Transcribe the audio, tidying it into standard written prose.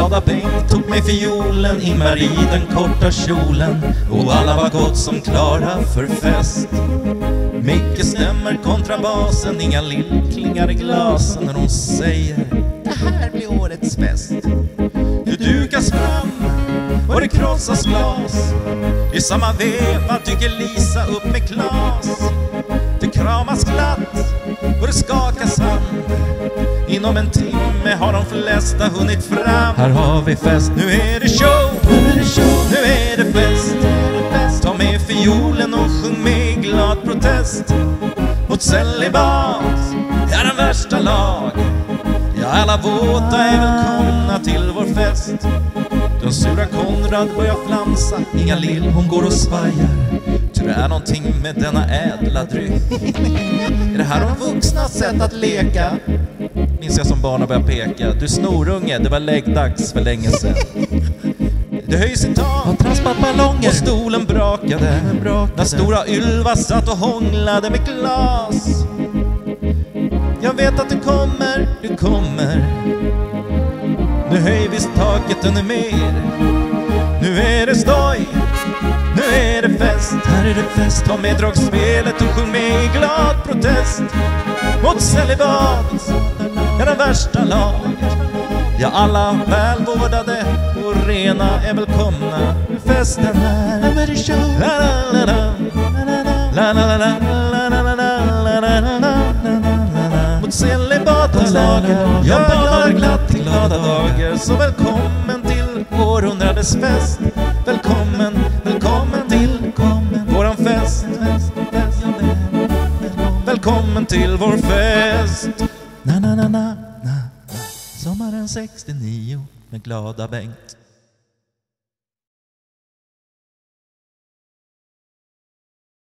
glada Bengt tog mig fiolen, Ingmar i den korta kjolen, och alla var gott som klara för fest. Micke stämmer kontrabasen, inga lillklingar i glasen när hon säger: det här blir årets fest. Det dukas fram och det krossas glas. I samma veva dyker Lisa upp med Klas. Det kramas glatt och det skakas hand. Inom en timme har de flesta hunnit fram. Här har vi fest, nu är det show, nu är det fest. Ta med fiolen och sjung med glad protest. Mot celibat, ja den värsta lag. Ja, alla våta är välkomna till vår fest. Den sura Konrad börjar flamsa, Inga Lill hon går och svajar. Tror det är någonting med denna ädla dryck. Är det här de vuxnas sätt att leka? Minns jag som barn och började peka. Du snorunge, det var läggdags för länge sedan. Det höjs i tak och traspat ballonger och stolen brakade. När stora Ylva satt och hånglade med glas. Jag vet att du kommer. Nu höjer vi taket ännu mer. Nu är det stoj, nu är det fest. Här är det fest, ta med dragspelet och sjung med i glad protest. Mot celibat, ja den värsta lag. Ja alla välvårdade och rena är välkomna. Festen här, nu är det show. La la la la la la la la la la la la. Mot celibatlagen, jag badar glatt till glada dagar. Så välkommen till århundradets fest. Välkommen till våran fest. Välkommen till vår fest. Na na na na na. Sommaren 69 med glada Bengt.